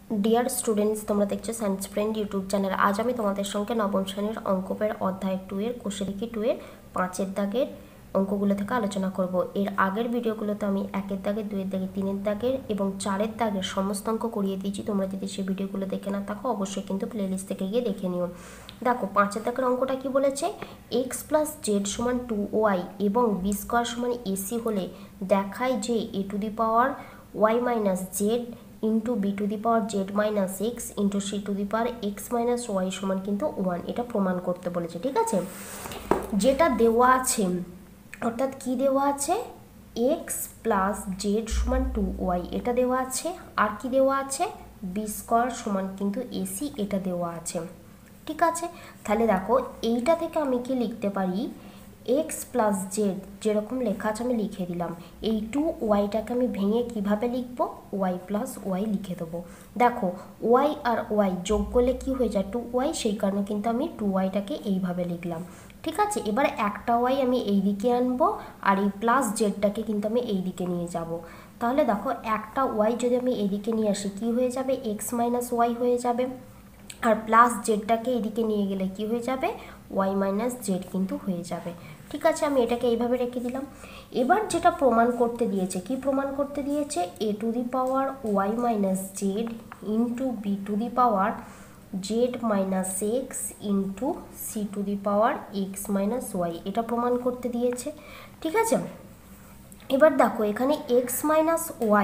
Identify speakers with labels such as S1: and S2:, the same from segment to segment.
S1: Dear students তোমরা দেখছো science friend YouTube channel. আজ আমি তোমাদের সঙ্গে নবম শ্রেণীর অঙ্কপের অধ্যায় 2 এর কোষেলিখি 2 এর 5 এর দাগের অঙ্কগুলো থেকে আলোচনা করব। এর আগের ভিডিওগুলোতে আমি 1 এর দাগের 2 এর দাগের 3 এর দাগের এবং 4 এর দাগের সমস্ত অঙ্ক করিয়ে দিয়েছি। তোমরা যদি সেই ভিডিওগুলো দেখে না থাকো অবশ্যই কিন্তু প্লেলিস্ট থেকে গিয়ে দেখে নিও। দেখো 5 এর দাগের অঙ্কটা কি বলেছে, x + z = 2y এবং b স্কয়ার = ac হলে দেখায় যে a to the power y - z into B to the power Z minus X into C to the power X minus Y সমান কিন্তু 1, এটা প্রমাণ করতে বলেছে। ঠিক আছে, যেটা দেওয়া আছে অর্থাৎ কি দেওয়া আছে, এক্স প্লাস জেড সমান 2y এটা দেওয়া আছে, আর কি দেওয়া আছে, বি স্কয়ার সমান কিন্তু এসি এটা দেওয়া আছে। ঠিক আছে, তাহলে দেখো এইটা থেকে আমি কি লিখতে পারি, এক্স প্লাস জেড যেরকম লেখা আছে আমি লিখে দিলাম। এই 2yটাকে আমি ভেঙে কিভাবে লিখবো, ওয়াই প্লাস ওয়াই লিখে দেবো। দেখো ওয়াই আর ওয়াই যোগ করলে কি হয়ে যায়, 2y, সেই কারণে কিন্তু আমি 2yটাকে এইভাবে লিখলাম। ঠিক আছে, এবার একটা ওয়াই আমি এই দিকে আনবো আর এই প্লাস জেডটাকে কিন্তু আমি এই দিকে নিয়ে যাব। তাহলে দেখো একটা ওয়াই যদি আমি এদিকে নিয়ে আসি কি হয়ে যাবে, এক্স মাইনাস ওয়াই হয়ে যাবে, আর প্লাস জেডটাকে এদিকে নিয়ে গেলে কি হয়ে যাবে, ওয়াই মাইনাস জেড কিন্তু হয়ে যাবে। ঠিক আছে, আমি এটাকে এইভাবে রেখে দিলাম। এবার যেটা প্রমাণ করতে দিয়েছে, কি প্রমাণ করতে দিয়েছে, A to the power Y minus Z into B to the power Z minus X into C to the power X minus Y, এটা প্রমাণ করতে দিয়েছে। ঠিক আছে, এবার দেখো এখানে এক্স মাইনাস ওয়াই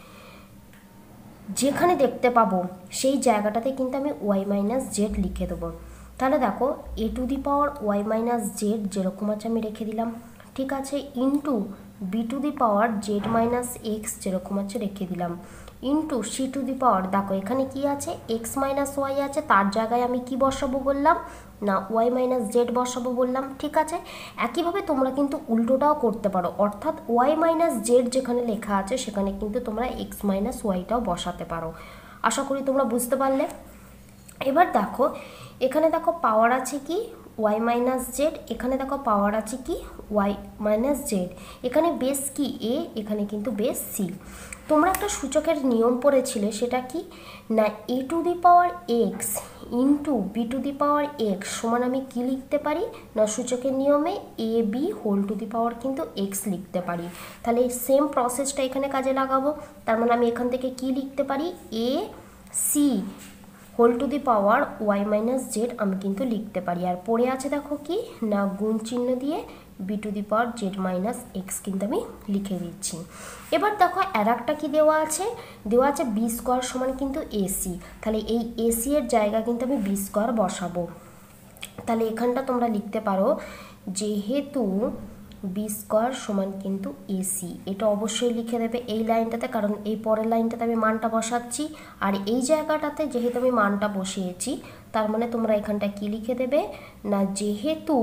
S1: যেখানে দেখতে পাবো সেই জায়গাটাতে কিন্তু আমি ওয়াই মাইনাস জেড লিখে দেবো। তাহলে দেখো A to the power Y minus Z যেরকম আছে আমি রেখে দিলাম। ঠিক আছে, into B to the power Z minus x যেরকম আছে রেখে দিলাম, into C to the power, দেখো এখানে কি আছে, এক্স মাইনাস ওয়াই আছে, তার জায়গায় আমি কি বসাবো বললাম না, ওয়াই মাইনাস জেড বসাবো বললাম। ঠিক আছে, একইভাবে তোমরা কিন্তু উল্টোটাও করতে পারো, অর্থাৎ ওয়াই মাইনাস জেড যেখানে লেখা আছে সেখানে কিন্তু তোমরা এক্স মাইনাস ওয়াইটাও বসাতে পারো। আশা করি তোমরা বুঝতে পারলে। এবার দেখো এখানে দেখো পাওয়ার আছে কি, ওয়াই মাইনাস জেড, এখানে দেখো পাওয়ার আছে কি, ওয়াই মাইনাস জেড, এখানে বেস কি এ, এখানে কিন্তু বেস সি। তোমরা একটা সূচকের নিয়ম পড়েছিলে, সেটা কি না, এ to the power x into B to the power X সমান আমি কি লিখতে পারি না, সূচকের নিয়মে A B whole to the power কিন্তু এক্স লিখতে পারি। তাহলে এই সেম প্রসেসটা এখানে কাজে লাগাবো। তার মানে আমি এখান থেকে কি লিখতে পারি, A C whole to the power Y minus Z আমি কিন্তু লিখতে পারি। আর পড়ে আছে দেখো কি না, গুণ চিহ্ন দিয়ে b to the power Z minus x কিন্তু আমি লিখে দিচ্ছি। এবার দেখো আর একটা কি দেওয়া আছে, দেওয়া আছে বি স্কোয়ার সমান কিন্তু এসি, তাহলে এই এসি এর জায়গা কিন্তু আমি বি স্কোয়ার বসাবো। তাহলে এখানটা তোমরা লিখতে পারো, যেহেতু বি স্কোয়ার সমান কিন্তু এসি, এটা অবশ্যই লিখে দেবে এই লাইনটাতে, কারণ এই পরের লাইনটাতে আমি মানটা বসাচ্ছি, আর এই জায়গাটাতে যেহেতু আমি মানটা বসিয়েছি তার মানে তোমরা এখানটা কি লিখে দেবে না, যেহেতু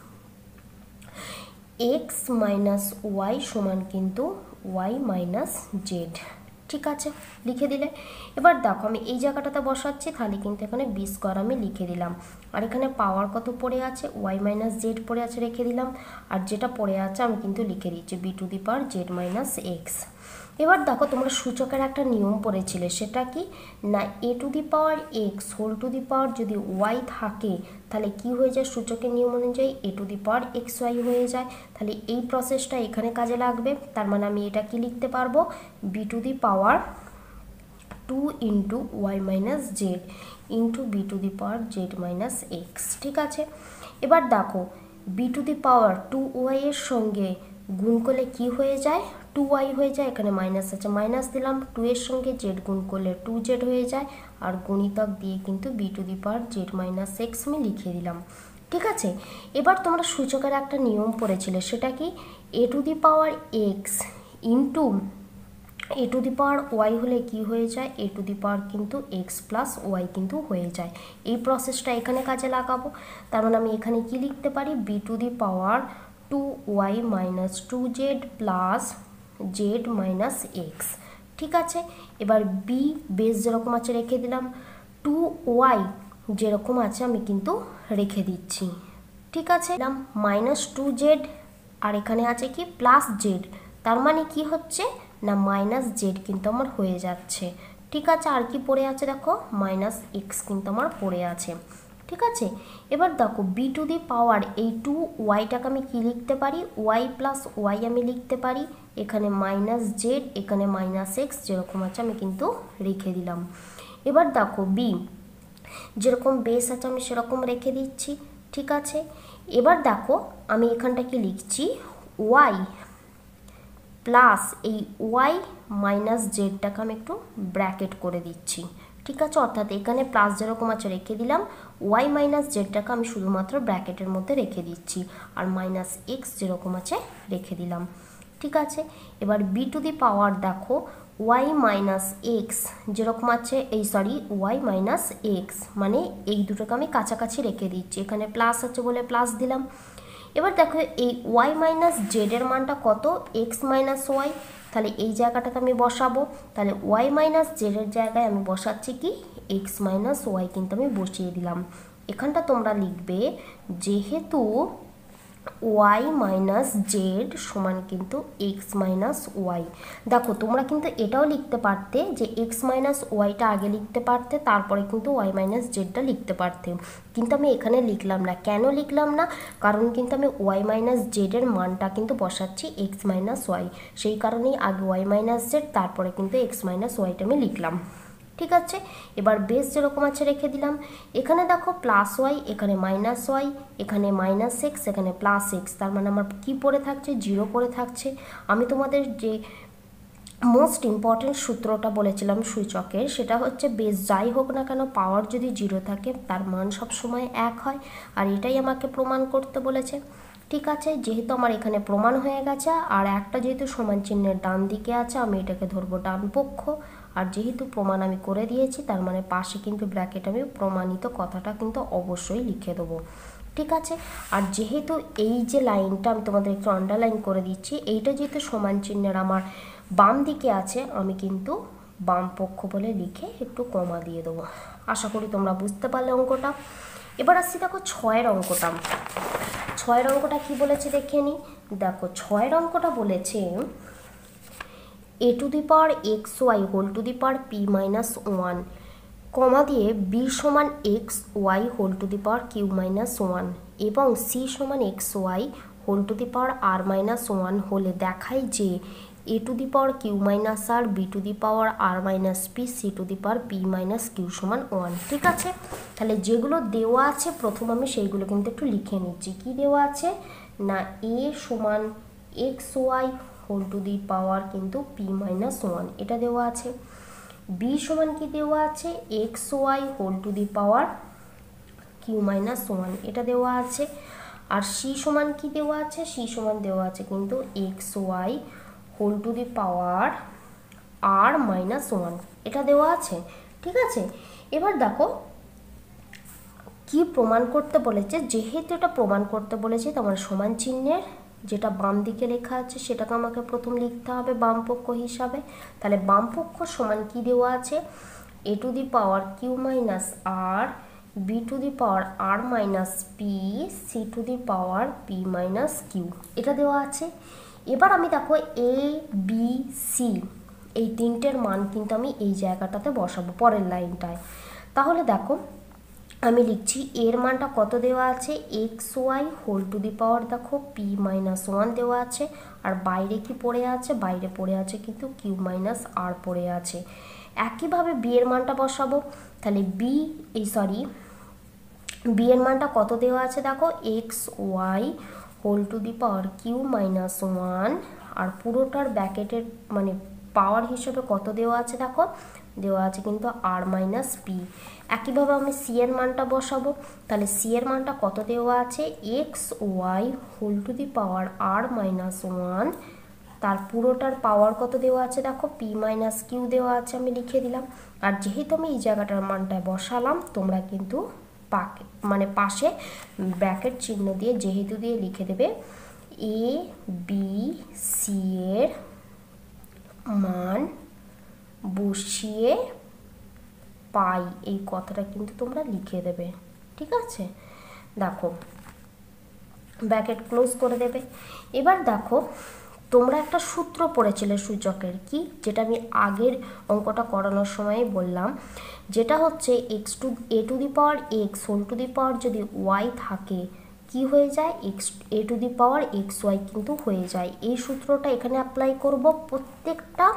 S1: এক্স মাইনাস ওয়াই সমান কিন্তু ওয়াই মাইনাস জেড। ঠিক আছে, লিখে দিলে। এবার দেখো আমি এই জায়গাটাতে বসাচ্ছি, তাহলে কিন্তু এখানে বি স্কোয়ার আমি লিখে দিলাম, আর এখানে পাওয়ার কত পড়ে আছে, ওয়াই মাইনাস জেড পড়ে আছে রেখে দিলাম, আর যেটা পড়ে আছে আমি কিন্তু লিখে দিচ্ছি b to the power Z minus x. এবার দেখো তোমরা সূচকের একটা নিয়ম পড়েছিলে, সেটা কি না, এ to the power x whole to the power যদি ওয়াই থাকে তাহলে কি হয়ে যায়, সূচকের নিয়ম অনুযায়ী a to the power x y হয়ে যায়। তাহলে এই প্রসেসটা এখানে কাজে লাগবে। তার মানে আমি এটা কি লিখতে পারবো, b to the power 2 into y minus Z into B to the power Z minus x. ঠিক আছে, এবার দেখো B to the power 2y এর সঙ্গে গুণ করলে কি হয়ে যায়, 2y হয়ে যায়, এখানে মাইনাস আছে মাইনাস দিলাম, 2 এর সঙ্গে জেড গুণ করলে 2z হয়ে যায়, আর গণিতক দিয়ে কিন্তু b to the power Z minus x আমি লিখে দিলাম। ঠিক আছে, এবার তোমরা সূচকের একটা নিয়ম পড়েছিলে, সেটা কি, a to the power x into a to the power y হলে কি হয়ে যায়, এ টু দি পাওয়ার কিন্তু এক্স প্লাস ওয়াই কিন্তু হয়ে যায়। এই প্রসেসটা এখানে কাজে লাগাবো। তার মানে আমি এখানে কি লিখতে পারি, b to the power 2y minus 2z plus z minus x. ঠিক আছে, এবার বি বেস যেরকম আছে রেখে দিলাম, 2y যেরকম আছে আমি কিন্তু রেখে দিচ্ছি। ঠিক আছে, মাইনাস 2z আর এখানে আছে কি প্লাস জেড, তার মানে কি হচ্ছে না, মাইনাস জেড কিন্তু আমার হয়ে যাচ্ছে। ঠিক আছে, আর কি পড়ে আছে দেখো, মাইনাস এক্স কিন্তু আমার পড়ে আছে। ঠিক আছে, এবার দেখো বি টু দি পাওয়ার এই 2y-টাকে আমি কি লিখতে পারি, y প্লাস ওয়াই আমি লিখতে পারি, এখানে মাইনাস জেড, এখানে মাইনাস এক্স, যেরকম আছে আমি কিন্তু রেখে দিলাম। এবার দেখো বি যেরকম বেস আছে আমি সেরকম রেখে দিচ্ছি। ঠিক আছে, এবার দেখো আমি এখানটা কি লিখছি, ওয়াই প্লাস এই ওয়াই মাইনাস জেডটাকে আমি একটু ব্র্যাকেট করে দিচ্ছি। ঠিক আছে, অর্থাৎ এখানে প্লাস যেরকম আছে রেখে দিলাম, ওয়াই মাইনাস জেডটাকে আমি শুধুমাত্র ব্র্যাকেটের মধ্যে রেখে দিচ্ছি, আর মাইনাস এক্স যেরকম আছে রেখে দিলাম। ঠিক আছে, এবার বি টু দি পাওয়ার দেখো ওয়াই মাইনাস এক্স যেরকম আছে, এই সরি ওয়াই মাইনাস এক্স, মানে এই দুটোকে আমি কাছাকাছি রেখে দিচ্ছি, এখানে প্লাস আছে বলে প্লাস দিলাম। এবার দেখো এই ওয়াই মাইনাস জেডের মানটা কত, এক্স মাইনাস ওয়াই, তাহলে এই জায়গাটাতে আমি বসাবো, তাহলে ওয়াই মাইনাস জেডের জায়গায় আমি বসাচ্ছি কি এক্স মাইনাস ওয়াই কিন্তু আমি বসিয়ে দিলাম। এখানটা তোমরা লিখবে যেহেতু ওয়াই মাইনাস জেড সমান কিন্তু এক্স মাইনাস ওয়াই। দেখো তোমরা কিন্তু এটাও লিখতে পারতে যে এক্স মাইনাস ওয়াইটা আগে লিখতে পারতে, তারপরে কিন্তু ওয়াই মাইনাস জেডটা লিখতে পারতে, কিন্তু আমি এখানে লিখলাম না। কেন লিখলাম না, কারণ কিন্তু আমি ওয়াই মাইনাস জেডের মানটা কিন্তু বসাচ্ছি এক্স মাইনাস ওয়াই, সেই কারণেই আগে ওয়াই মাইনাস জেড তারপরে কিন্তু এক্স মাইনাস ওয়াইটা আমি লিখলাম। ঠিক আছে, এবার বেস যেরকম আছে রেখে দিলাম। এখানে দেখো প্লাস ওয়াই, এখানে মাইনাস ওয়াই, এখানে মাইনাস এক্স, এখানে প্লাস এক্স, তার মানে আমার কি পড়ে থাকছে, জিরো পড়ে থাকছে। আমি তোমাদের যে মোস্ট ইম্পর্টেন্ট সূত্রটা বলেছিলাম সূচকের, সেটা হচ্ছে বেস যাই হোক না কেন পাওয়ার যদি জিরো থাকে তার মান সবসময় এক হয়, আর এটাই আমাকে প্রমাণ করতে বলেছে। ঠিক আছে, যেহেতু আমার এখানে প্রমাণ হয়ে গেছে, আর একটা যেহেতু সমান চিহ্নের ডান দিকে আছে আমি এটাকে ধরবো ডান পক্ষ, আর যেহেতু প্রমাণ আমি করে দিয়েছি তার মানে পাশে কিন্তু ব্র্যাকেট আমি প্রমাণিত কথাটা কিন্তু অবশ্যই লিখে দেবো। ঠিক আছে, আর যেহেতু এই যে লাইনটা আমি তোমাদের একটু আন্ডারলাইন করে দিচ্ছি, এইটা যেহেতু সমান চিহ্নের আমার বাম দিকে আছে আমি কিন্তু বাম পক্ষ বলে লিখে একটু কমা দিয়ে দেবো। আশা করি তোমরা বুঝতে পারলে অঙ্কটা। এবার আসছি দেখো ছয়ের অঙ্কটা। ছয়ের অঙ্কটা কি বলেছে দেখে নিই। দেখো ছয়ের অঙ্কটা বলেছে a to the power x y whole to the power p minus one comma দিয়ে বি সমান x y whole to the power q minus one এবং সি সমান x y whole to the power r minus one হলে দেখায় যে a to the power q minus r, b to the power r minus p, c to the power p minus q সমান one. ঠিক আছে, তাহলে যেগুলো দেওয়া আছে প্রথম আমি সেইগুলো কিন্তু একটু লিখে নিচ্ছি। কি দেওয়া আছে না, এ সমান x y whole to the power কিন্তু পি মাইনাস ওয়ান এটা দেওয়া আছে। বি সমান কি দেওয়া আছে, x y whole to the power q minus one এটা দেওয়া আছে। আর সি সমান কি দেওয়া আছে, সি সমান দেওয়া আছে কিন্তু x y whole to the power r minus one এটা দেওয়া আছে। ঠিক আছে, এবার দেখো কি প্রমাণ করতে বলেছে। যেহেতু এটা প্রমাণ করতে বলেছে তোমার সমান চিহ্নের যেটা বাম দিকে লেখা আছে সেটাকে আমাকে প্রথম লিখতে হবে বাম পক্ষ হিসাবে। তাহলে বাম পক্ষ সমান কি দেওয়া আছে, a to the power q minus r, b to the power r minus p, c to the power p minus q এটা দেওয়া আছে। এবার আমি দেখো এ বি সি এই তিনটের মান কিন্তু আমি এই জায়গাটাতে বসাবো পরের লাইনটায়। তাহলে দেখো আমি লিখছি এর মানটা কত দেওয়া আছে, x y whole to the power দেখো পি মাইনাস ওয়ান দেওয়া আছে, আর বাইরে কি পড়ে আছে, বাইরে পড়ে আছে কিন্তু কিউ মাইনাস আর পড়ে আছে। একইভাবে বি এর মানটা বসাবো, তাহলে বি এর মানটা কত দেওয়া আছে দেখো, x y whole to the power q minus one, আর পুরোটার ব্র্যাকেটের মানে পাওয়ার হিসেবে কত দেওয়া আছে দেখো, দেওয়া আছে কিন্তু আর মাইনাস পি। একইভাবে আমি সি এর মানটা বসাবো, তাহলে সি এর মানটা কত দেওয়া আছে, x y whole to the power r minus one, তার পুরোটার পাওয়ার কত দেওয়া আছে দেখো পি মাইনাস কিউ দেওয়া আছে আমি লিখে দিলাম। আর যেহেতু আমি এই জায়গাটার মানটা বসালাম তোমরা কিন্তু পাশে ব্র্যাকেট চিহ্ন দিয়ে যেহেতু দিয়ে লিখে দেবে এ বি সি এর মান বসিয়ে পাই এই কথাটা কিন্তু তোমরা লিখে দেবে। ঠিক আছে, দেখো ব্র্যাকেট ক্লোজ করে দেবে। এবার দেখো তোমরা একটা সূত্র পড়েছিলে সূচকের, কি, যেটা আমি আগের অঙ্কটা করানোর সময় বললাম, যেটা হচ্ছে a to the power x whole to the power যদি ওয়াই থাকে কি হয়ে যায়, a to the power x y কিন্তু হয়ে যায়। এই সূত্রটা এখানে অ্যাপ্লাই করব, প্রত্যেকটা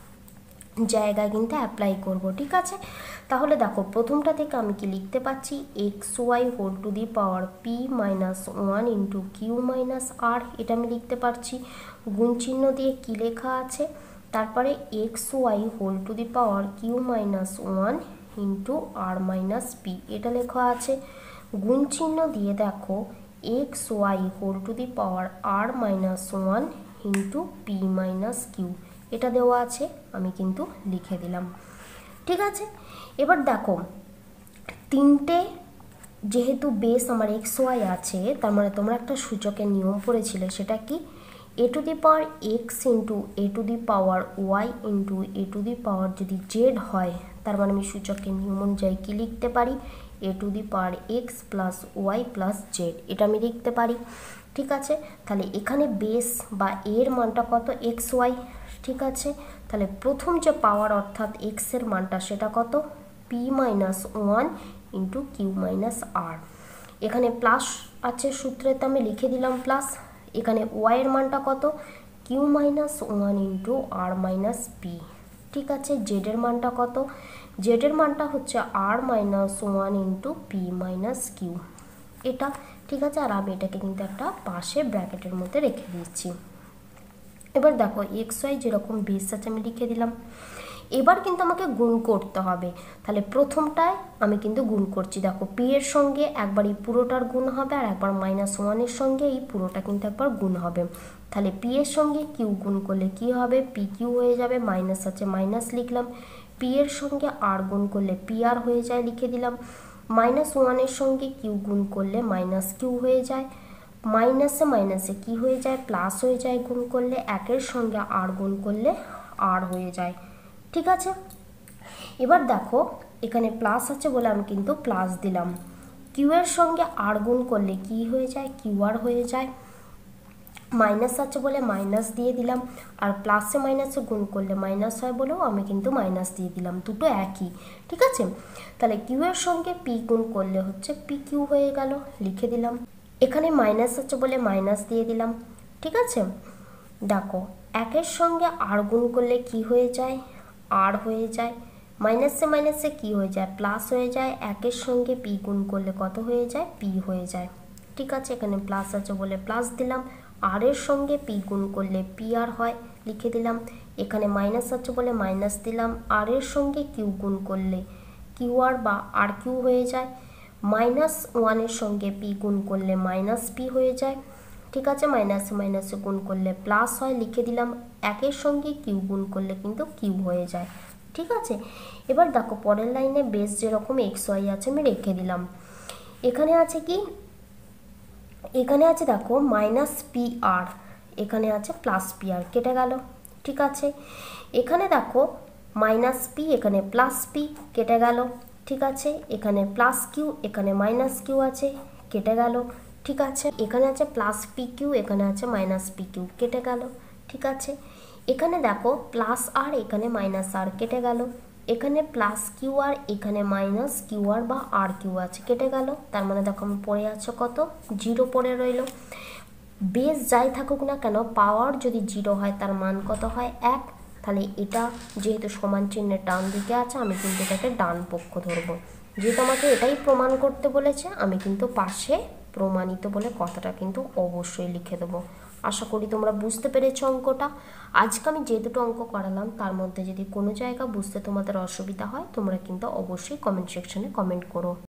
S1: জায়গায় কিন্তু অ্যাপ্লাই করব, ঠিক আছে। তাহলে দেখো প্রথমটা থেকে আমি কি লিখতে পাচ্ছি, x y whole to the power p minus one into q minus r, এটা আমি লিখতে পারছি। গুণ চিহ্ন দিয়ে কি লেখা আছে, তারপরে x y whole to the power q minus one into r minus p, এটা লেখা আছে। গুণ চিহ্ন দিয়ে দেখো x y whole to the power r minus one into p minus q, এটা দেওয়া আছে, আমি কিন্তু লিখে দিলাম, ঠিক আছে। এবার দেখো তিনটে যেহেতু বেস আমার এক্স ওয়াই আছে, তার মানে তোমরা একটা সূচকের নিয়ম পড়েছিলে, সেটা কি, a to the power x into a to the power y into a to the power যদি জেড হয়, তার মানে আমি সূচকের নিয়ম অনুযায়ী কি লিখতে পারি, a to the power x plus y plus z, এটা আমি লিখতে পারি, ঠিক আছে। তাহলে এখানে বেস বা এর মানটা কত, এক্স ওয়াই, ঠিক আছে। তাহলে প্রথম যে পাওয়ার অর্থাৎ এক্স এর মানটা সেটা কত, p minus one into q minus r, এখানে প্লাস আছে সূত্রে তো আমি লিখে দিলাম প্লাস। এখানে ওয়াই এর মানটা কত, Q minus one into r minus P, ঠিক আছে। জেড এর মানটা কত, জেড এর মানটা হচ্ছে r minus one into p minus q, এটা, ঠিক আছে। আর আমি এটাকে কিন্তু একটা পাশে ব্র্যাকেটের মধ্যে রেখে দিচ্ছি। এবার দেখো এক্স ওয়াই যেরকম বেস আছে আমি লিখে দিলাম। এবার কিন্তু আমাকে গুণ করতে হবে, তাহলে প্রথমটায় আমি কিন্তু গুণ করছি, দেখো পি এর সঙ্গে একবার এই পুরোটার গুণ হবে আর একবার মাইনাস ওয়ানের সঙ্গে এই পুরোটা কিন্তু একবার গুণ হবে। তাহলে পি এর সঙ্গে কিউ গুণ করলে কি হবে, পি কিউ হয়ে যাবে, মাইনাস আছে মাইনাস লিখলাম। পি এর সঙ্গে আর গুণ করলে পি আর হয়ে যায়, লিখে দিলাম। মাইনাস ওয়ানের সঙ্গে কিউ গুণ করলে মাইনাস কিউ হয়ে যায়, মাইনাসে মাইনাসে কি হয়ে যায়, প্লাস হয়ে যায় গুণ করলে, একের সঙ্গে আর গুণ করলে আর হয়ে যায়, ঠিক আছে। এবার দেখো এখানে প্লাস আছে বলে আমি কিন্তু প্লাস দিলাম, কিউ এর সঙ্গে আর গুণ করলে কি হয়ে যায়, কিউ আর হয়ে যায়। মাইনাস আছে বলে মাইনাস দিয়ে দিলাম, আর প্লাসে মাইনাসে গুণ করলে মাইনাস হয় বলেও আমি কিন্তু মাইনাস দিয়ে দিলাম, দুটো একই, ঠিক আছে। তাহলে কিউ এর সঙ্গে পি গুণ করলে হচ্ছে পি কিউ হয়ে গেল, লিখে দিলাম। এখানে মাইনাস আছে বলে মাইনাস দিয়ে দিলাম, ঠিক আছে। দেখো একের সঙ্গে আর গুণ করলে কি হয়ে যায়, আর হয়ে যায়। মাইনাসে মাইনাসে কি হয়ে যায়, প্লাস হয়ে যায়। একের সঙ্গে পি গুণ করলে কত হয়ে যায়, পি হয়ে যায়, ঠিক আছে। এখানে প্লাস আছে বলে প্লাস দিলাম, আর এর সঙ্গে পি গুণ করলে পি আর হয়, লিখে দিলাম। এখানে মাইনাস আছে বলে মাইনাস দিলাম, আর এর সঙ্গে কিউ গুণ করলে কিউ আর বা আর কিউ হয়ে যায়। মাইনাস ওয়ানের সঙ্গে পি গুণ করলে মাইনাস পি হয়ে যায়, ঠিক আছে। মাইনাসে মাইনাসে গুণ করলে প্লাস হয়, লিখে দিলাম। একের সঙ্গে কিউ গুণ করলে কিন্তু কিউ হয়ে যায়, ঠিক আছে। এবার দেখো পরের লাইনে বেস যেরকম এক্স ওয়াই আছে আমি রেখে দিলাম। এখানে আছে কি, এখানে আছে দেখো মাইনাস পি আর, এখানে আছে প্লাস পি আর, কেটে গেল, ঠিক আছে। এখানে দেখো মাইনাস পি, এখানে প্লাস পি, কেটে গেল, ঠিক আছে। এখানে প্লাস কিউ, এখানে মাইনাস কিউ আছে, কেটে গেল, ঠিক আছে। এখানে আছে প্লাস পি কিউ, এখানে আছে মাইনাস পি কিউ, কেটে গেল, ঠিক আছে। এখানে দেখো প্লাস আর, এখানে মাইনাস আর, কেটে গেল। এখানে প্লাস কিউ আর, এখানে মাইনাস কিউ আর বা আর কিউ আছে, কেটে গেল। তার মানে দেখো আমি পড়ে আছে কত, জিরো পড়ে রইল। বেস যাই থাকুক না কেন পাওয়ার যদি জিরো হয় তার মান কত হয়, এক। তাহলে এটা যেহেতু সমান চিহ্নের ডান দিকে আছে আমি কিন্তু এটাকে ডান পক্ষ ধরবো, যেহেতু আমাকে এটাই প্রমাণ করতে বলেছে আমি কিন্তু পাশে প্রমাণিত বলে কথাটা কিন্তু অবশ্যই লিখে দেবো। আশা করি তোমরা বুঝতে পেরেছো অঙ্কটা। আজকে আমি যে দুটো অঙ্ক করালাম তার মধ্যে যদি কোনো জায়গা বুঝতে তোমাদের অসুবিধা হয় তোমরা কিন্তু অবশ্যই কমেন্ট সেকশনে কমেন্ট করো।